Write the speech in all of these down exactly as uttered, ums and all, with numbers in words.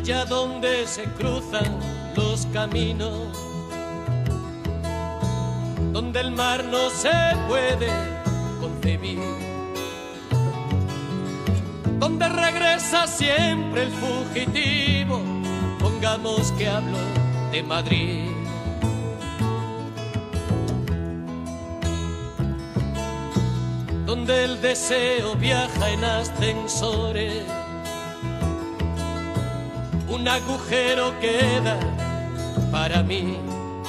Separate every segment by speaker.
Speaker 1: Allá donde se cruzan los caminos, donde el mar no se puede concebir, donde regresa siempre el fugitivo, pongamos que hablo de Madrid. Donde el deseo viaja en ascensores, un agujero queda para mí,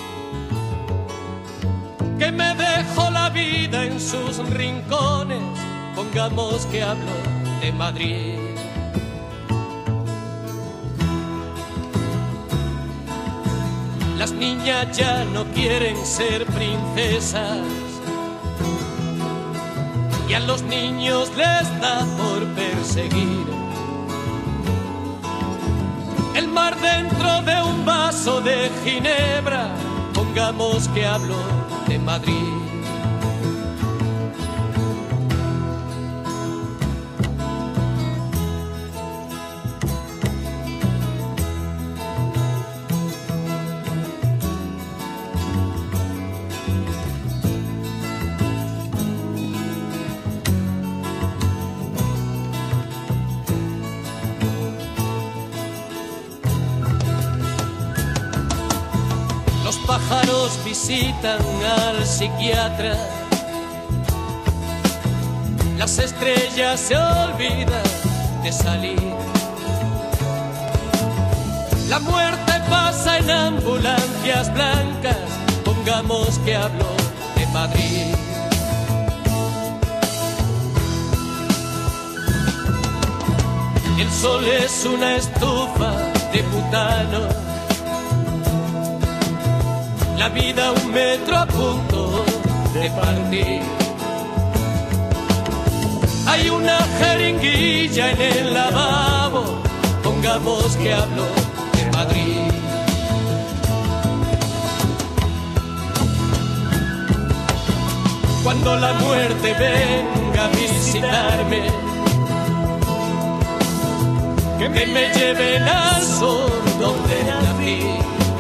Speaker 1: que me dejó la vida en sus rincones, pongamos que hablo de Madrid. Las niñas ya no quieren ser princesas y a los niños les da por perseguir el mar dentro de un vaso de ginebra, pongamos que hablo de Madrid. Los pájaros visitan al psiquiatra, las estrellas se olvidan de salir, la muerte pasa en ambulancias blancas, pongamos que hablo de Madrid. El sol es una estufa de butano, la vida un metro a punto de partir. Hay una jeringuilla en el lavabo, pongamos que hablo de Madrid. Cuando la muerte venga a visitarme, que me lleven al sur donde nací.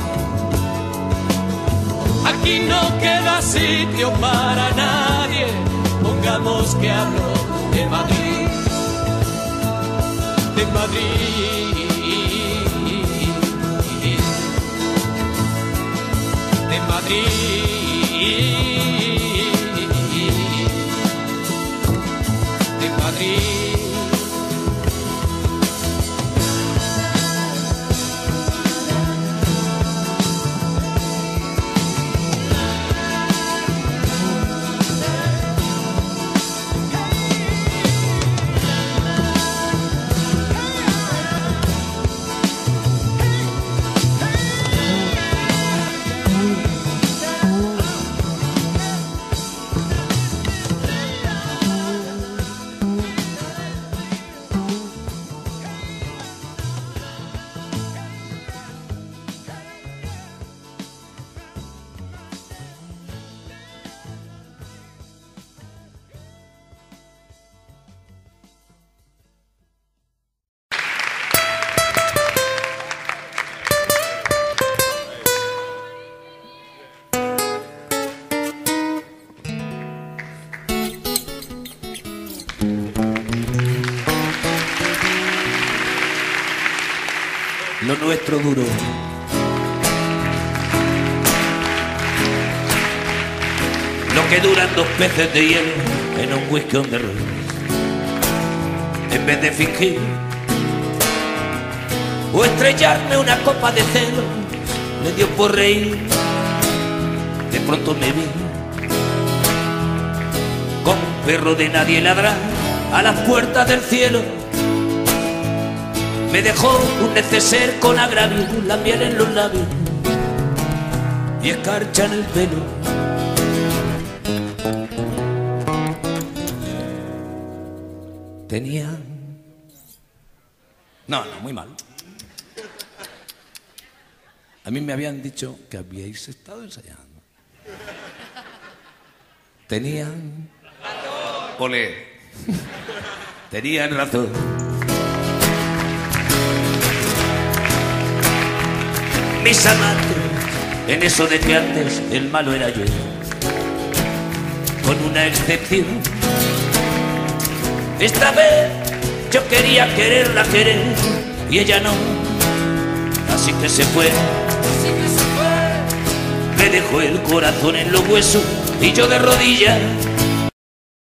Speaker 1: Aquí no queda sitio para nadie, pongamos que hablo de Madrid, de Madrid, de Madrid, de Madrid.
Speaker 2: Lo nuestro duro. Lo que duran dos peces de hielo en un whisky on the rocks. En vez de fingir o estrellarme una copa de celo, me dio por reír. De pronto me vi como un perro de nadie ladrar a las puertas del cielo. Me dejó un neceser con agravio, la miel en los labios y escarcha en el pelo. Tenía... No, no, muy mal. A mí me habían dicho que habíais estado ensayando. Tenían... Olé. Tenían razón. mis amantes, en eso de que antes el malo era yo, con una excepción. Esta vez yo quería quererla querer y ella no, así que se fue.
Speaker 1: Así que se fue.
Speaker 2: Me dejó el corazón en los huesos y yo de rodillas